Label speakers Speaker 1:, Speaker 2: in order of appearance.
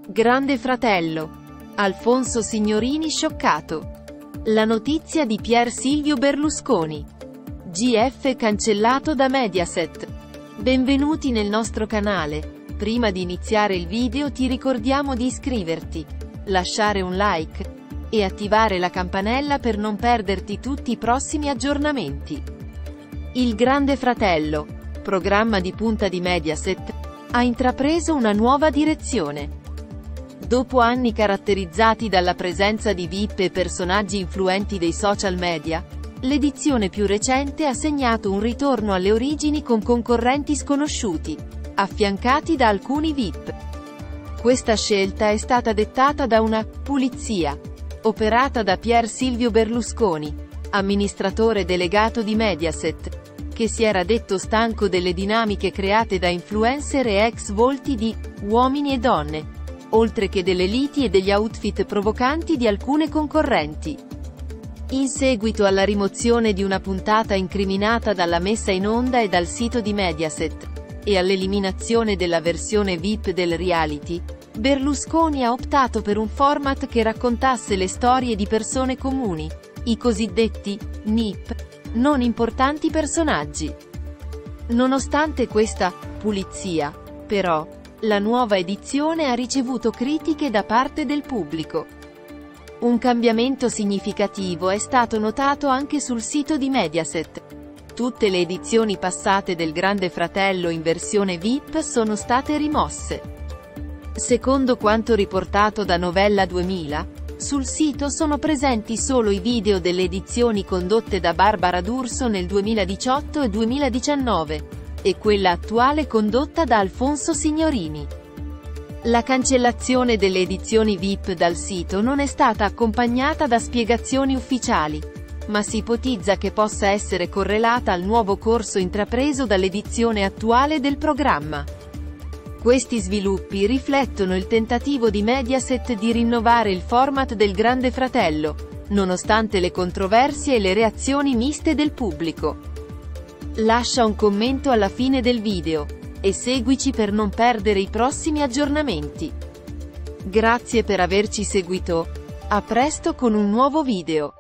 Speaker 1: Grande Fratello. Alfonso Signorini scioccato. La notizia di Pier Silvio Berlusconi. GF cancellato da Mediaset. Benvenuti nel nostro canale. Prima di iniziare il video ti ricordiamo di iscriverti, lasciare un like e attivare la campanella per non perderti tutti i prossimi aggiornamenti. Il Grande Fratello, programma di punta di Mediaset, ha intrapreso una nuova direzione. Dopo anni caratterizzati dalla presenza di VIP e personaggi influenti dei social media, l'edizione più recente ha segnato un ritorno alle origini con concorrenti sconosciuti, affiancati da alcuni VIP. Questa scelta è stata dettata da una pulizia operata da Pier Silvio Berlusconi, amministratore delegato di Mediaset, che si era detto stanco delle dinamiche create da influencer e ex volti di uomini e donne, oltre che delle liti e degli outfit provocanti di alcune concorrenti. In seguito alla rimozione di una puntata incriminata dalla messa in onda e dal sito di Mediaset, e all'eliminazione della versione VIP del reality, Berlusconi ha optato per un format che raccontasse le storie di persone comuni, i cosiddetti NIP, non importanti personaggi. Nonostante questa pulizia, però, la nuova edizione ha ricevuto critiche da parte del pubblico. Un cambiamento significativo è stato notato anche sul sito di Mediaset. Tutte le edizioni passate del Grande Fratello in versione VIP sono state rimosse. Secondo quanto riportato da Novella 2000, sul sito sono presenti solo i video delle edizioni condotte da Barbara D'Urso nel 2018 e 2019, e quella attuale condotta da Alfonso Signorini. La cancellazione delle edizioni VIP dal sito non è stata accompagnata da spiegazioni ufficiali, ma si ipotizza che possa essere correlata al nuovo corso intrapreso dall'edizione attuale del programma. Questi sviluppi riflettono il tentativo di Mediaset di rinnovare il format del Grande Fratello, nonostante le controversie e le reazioni miste del pubblico. Lascia un commento alla fine del video, e seguici per non perdere i prossimi aggiornamenti. Grazie per averci seguito. A presto con un nuovo video.